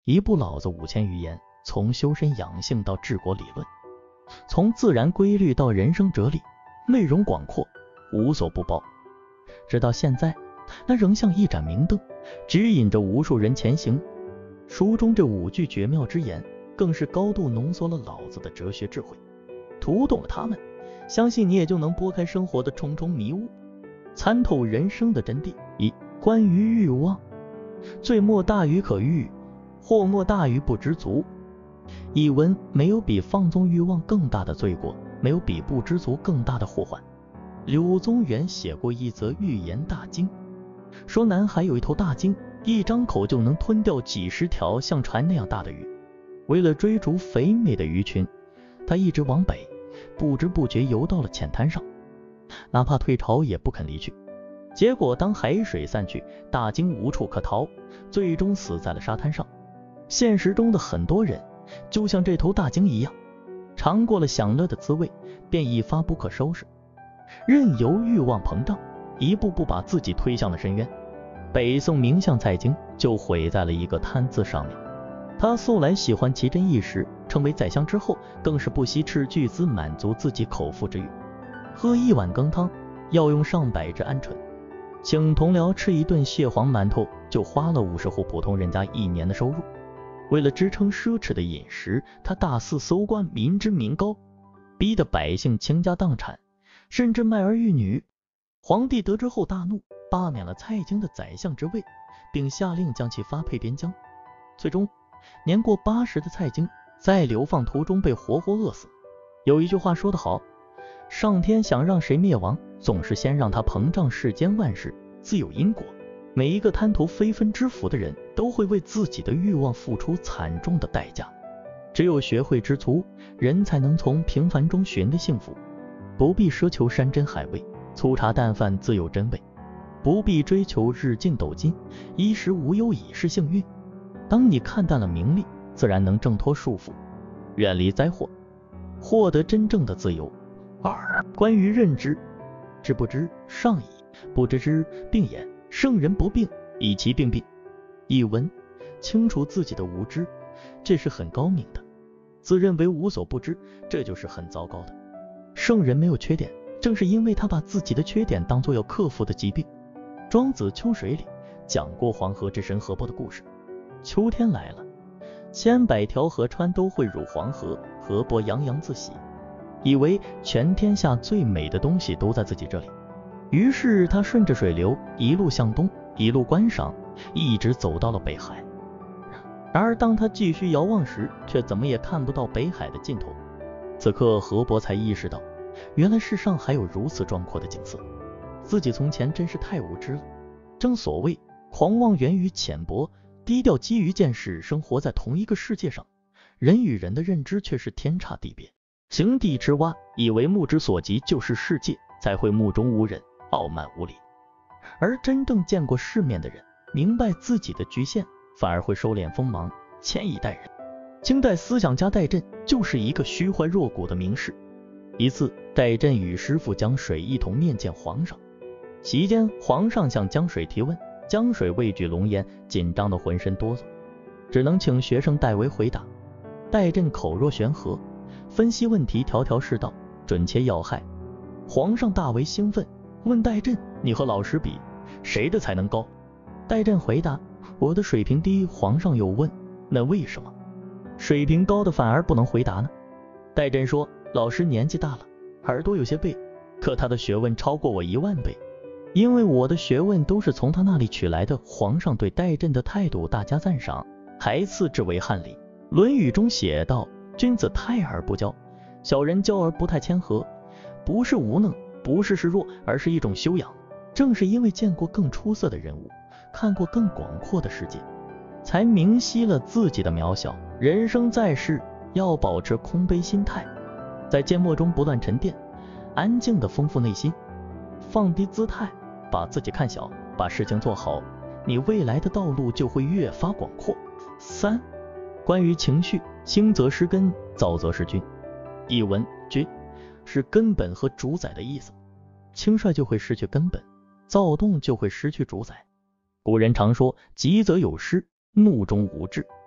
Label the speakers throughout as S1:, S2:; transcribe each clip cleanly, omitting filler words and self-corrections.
S1: 一部老子5000余言，从修身养性到治国理论，从自然规律到人生哲理，内容广阔，无所不包。直到现在，那仍像一盏明灯，指引着无数人前行。书中这5句绝妙之言，更是高度浓缩了老子的哲学智慧。读懂了它们，相信你也就能拨开生活的重重迷雾，参透人生的真谛。关于欲望，罪莫大于可欲，祸莫大于不知足。译文：没有比放纵欲望更大的罪过，没有比不知足更大的祸患。柳宗元写过一则寓言大经，说南海有一头大鲸，一张口就能吞掉几十条像船那样大的鱼。为了追逐肥美的鱼群，它一直往北，不知不觉游到了浅滩上，哪怕退潮也不肯离去。结果当海水散去，大鲸无处可逃，最终死在了沙滩上。现实中的很多人就像这头大鲸一样，尝过了享乐的滋味，便一发不可收拾，任由欲望膨胀，一步步把自己推向了深渊。北宋名相蔡京就毁在了一个贪字上面。他素来喜欢奇珍异食，成为宰相之后，更是不惜斥巨资满足自己口腹之欲。喝一碗羹汤要用上百只鹌鹑，请同僚吃一顿蟹黄馒头就花了50户普通人家1年的收入。为了支撑奢侈的饮食，他大肆搜刮民脂民膏，逼得百姓倾家荡产，甚至卖儿育女。皇帝得知后大怒，罢免了蔡京的宰相之位，并下令将其发配边疆。最终年过80的蔡京在流放途中被活活饿死。有一句话说得好，上天想让谁灭亡，总是先让他膨胀世间万事，自有因果。每一个贪图非分之福的人，都会为自己的欲望付出惨重的代价。只有学会知足，人才能从平凡中寻得幸福。不必奢求山珍海味，粗茶淡饭自有真味。不必追求日进斗金，衣食无忧已是幸运。当你看淡了名利，自然能挣脱束缚，远离灾祸，获得真正的自由。2. 关于认知，知不知，上矣；不知之，病也。圣人不病，以其病病。译文：清楚自己的无知，这是很高明的；自认为无所不知，这就是很糟糕的。圣人没有缺点，正是因为他把自己的缺点当作要克服的疾病。庄子秋水里讲过黄河之神河伯的故事。秋天来了，千百条河川都汇入黄河，河伯洋洋自喜，以为全天下最美的东西都在自己这里。于是他顺着水流一路向东，一路观赏，一直走到了北海。然而当他继续遥望时，却怎么也看不到北海的尽头。此刻河伯才意识到，原来世上还有如此壮阔的景色，自己从前真是太无知了。正所谓狂妄源于浅薄，低调基于见识。生活在同一个世界上，人与人的认知却是天差地别。井底之蛙以为目之所及就是世界，才会目中无人，傲慢无礼。而真正见过世面的人，明白自己的局限，反而会收敛锋芒，谦以待人。清代思想家戴震就是一个虚怀若谷的名士。一次，戴震与师傅江水一同面见皇上，席间皇上向江水提问，江水畏惧龙颜，紧张的浑身哆嗦，只能请学生代为回答。戴震口若悬河，分析问题条条是道，准切要害。皇上大为兴奋，问戴震：你和老师比，谁的才能高？戴震回答：我的水平低。皇上又问：那为什么水平高的反而不能回答呢？戴震说：老师年纪大了，耳朵有些背，可他的学问超过我10000倍，因为我的学问都是从他那里取来的。皇上对戴震的态度大加赞赏，还赐之为翰礼。论语中写道：君子泰而不骄，小人骄而不太谦和。不是无能，不是示弱，而是一种修养。正是因为见过更出色的人物，看过更广阔的世界，才明晰了自己的渺小。人生在世，要保持空杯心态，在缄默中不断沉淀，安静地丰富内心，放低姿态，把自己看小，把事情做好，你未来的道路就会越发广阔。3. 关于情绪，轻则失根，躁则失君。译文：君是根本和主宰的意思，轻率就会失去根本，躁动就会失去主宰。古人常说急则有失，怒中无志。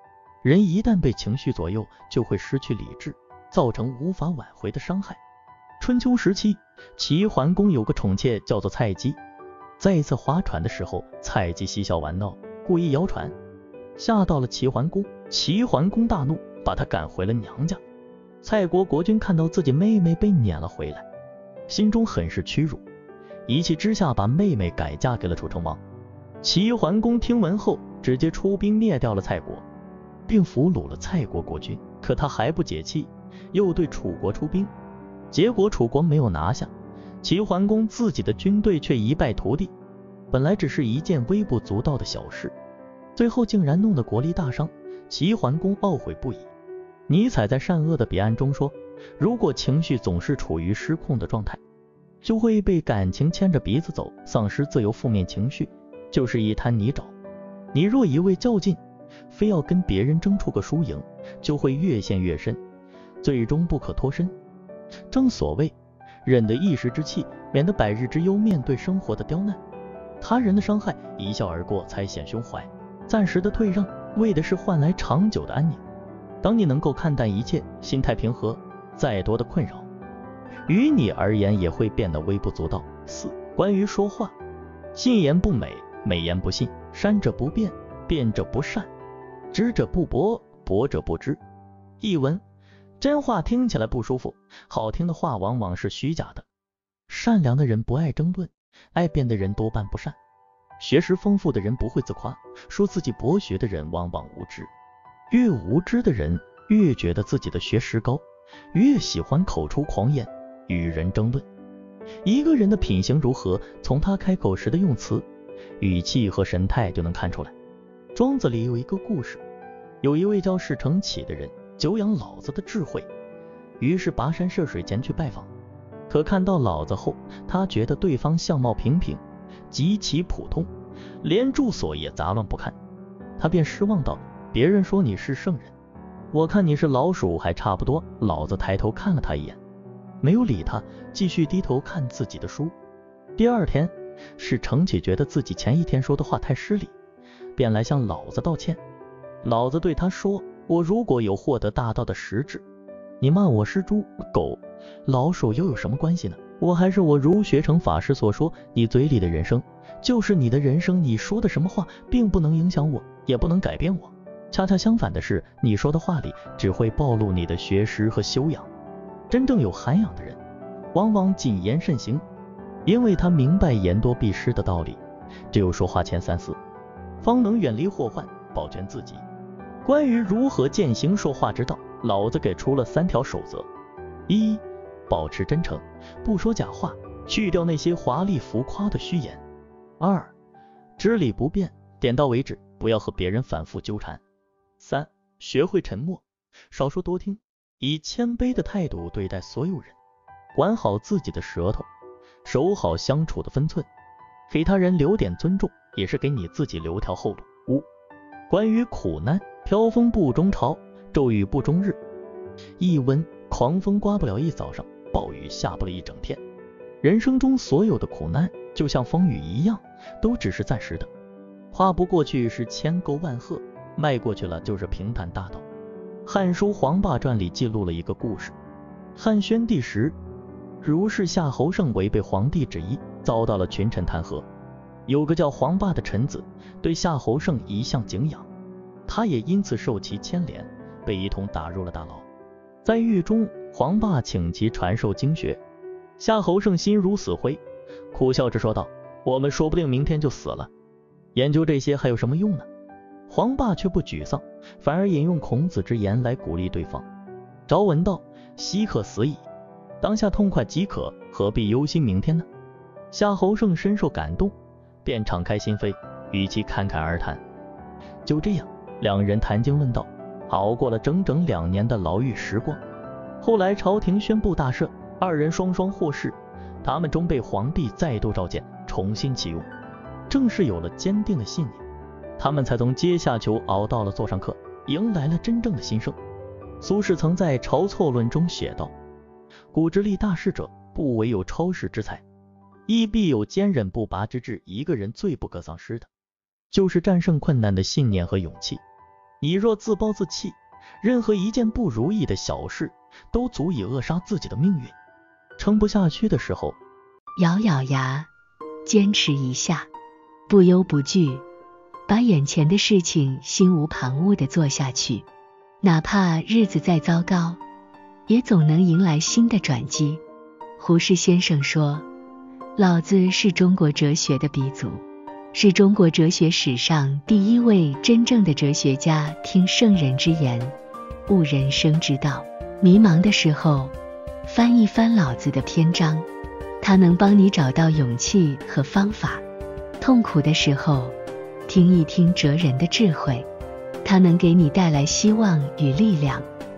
S1: 人一旦被情绪左右，就会失去理智，造成无法挽回的伤害。春秋时期，齐桓公有个宠妾叫做蔡姬。在一次划船的时候，蔡姬嬉笑玩闹，故意摇船，吓到了齐桓公。齐桓公大怒，把他赶回了娘家。蔡国国君看到自己妹妹被撵了回来，心中很是屈辱，一气之下把妹妹改嫁给了楚成王。齐桓公听闻后，直接出兵灭掉了蔡国，并俘虏了蔡国国君。可他还不解气，又对楚国出兵，结果楚国没有拿下，齐桓公自己的军队却一败涂地。本来只是一件微不足道的小事，最后竟然弄得国力大伤，齐桓公懊悔不已。尼采在《善恶的彼岸》中说，如果情绪总是处于失控的状态，就会被感情牵着鼻子走，丧失自由。负面情绪就是一滩泥沼，你若一味较劲，非要跟别人争出个输赢，就会越陷越深，最终不可脱身。正所谓，忍得一时之气，免得百日之忧。面对生活的刁难，他人的伤害，一笑而过才显胸怀，暂时的退让，为的是换来长久的安宁。当你能够看淡一切，心态平和，再多的困扰于你而言也会变得微不足道。4. 关于说话，信言不美，美言不信，善者不辩，辩者不善，知者不博，博者不知。译文：真话听起来不舒服，好听的话往往是虚假的。善良的人不爱争论，爱辩的人多半不善。学识丰富的人不会自夸，说自己博学的人往往无知。越无知的人越觉得自己的学识高，越喜欢口出狂言，与人争论。一个人的品行如何，从他开口时的用词、语气和神态就能看出来。庄子里有一个故事，有一位叫士成启的人久仰老子的智慧，于是跋山涉水前去拜访。可看到老子后，他觉得对方相貌平平，极其普通，连住所也杂乱不堪，他便失望道：别人说你是圣人，我看你是老鼠还差不多。老子抬头看了他一眼，没有理他，继续低头看自己的书。第二天，士成启觉得自己前一天说的话太失礼，便来向老子道歉。老子对他说：我如果有获得大道的实质，你骂我是猪、狗、老鼠又有什么关系呢？我还是我如学成法师所说，你嘴里的人生就是你的人生，你说的什么话并不能影响我，也不能改变我。恰恰相反的是，你说的话里只会暴露你的学识和修养。真正有涵养的人往往谨言慎行，因为他明白言多必失的道理，只有说话前三思，方能远离祸患，保全自己。关于如何践行说话之道，老子给出了3条守则。1. 保持真诚，不说假话，去掉那些华丽浮夸的虚言。2. 知理不辩，点到为止，不要和别人反复纠缠。3. 学会沉默，少说多听，以谦卑的态度对待所有人，管好自己的舌头，守好相处的分寸，给他人留点尊重，也是给你自己留条后路。5. 关于苦难，飘风不终朝，骤雨不终日。译文：狂风刮不了一早上，暴雨下不了一整天。人生中所有的苦难就像风雨一样，都只是暂时的，跨不过去是千沟万壑，迈过去了就是平坦大道。汉书《黄霸传》里记录了一个故事。汉宣帝时，儒士夏侯胜违背皇帝旨意，遭到了群臣弹劾。有个叫黄霸的臣子对夏侯胜一向敬仰，他也因此受其牵连，被一同打入了大牢。在狱中，黄霸请其传授经学，夏侯胜心如死灰，苦笑着说道：我们说不定明天就死了，研究这些还有什么用呢？黄霸却不沮丧，反而引用孔子之言来鼓励对方。昭文道：昔可死矣，当下痛快即可，何必忧心明天呢？夏侯胜深受感动，便敞开心扉，与其侃侃而谈。就这样，两人谈经论道，熬过了整整2年的牢狱时光。后来朝廷宣布大赦，二人双双获释，他们终被皇帝再度召见，重新启用。正是有了坚定的信念，他们才从阶下囚熬到了座上客，迎来了真正的新生。苏轼曾在《晁错论》中写道：古之立大事者，不惟有超世之才，亦必有坚忍不拔之志。一个人最不可丧失的，就是战胜困难的信念和勇气。 你若自暴自弃，任何一件不如意的小事都足以扼杀自己的命运。撑不下去的时候，
S2: 咬咬牙，坚持一下，不忧不惧，把眼前的事情心无旁骛地做下去，哪怕日子再糟糕，也总能迎来新的转机。胡适先生说，老子是中国哲学的鼻祖，是中国哲学史上第一位真正的哲学家。听圣人之言，悟人生之道。迷茫的时候，翻一翻老子的篇章，他能帮你找到勇气和方法。痛苦的时候，听一听哲人的智慧，他能给你带来希望与力量。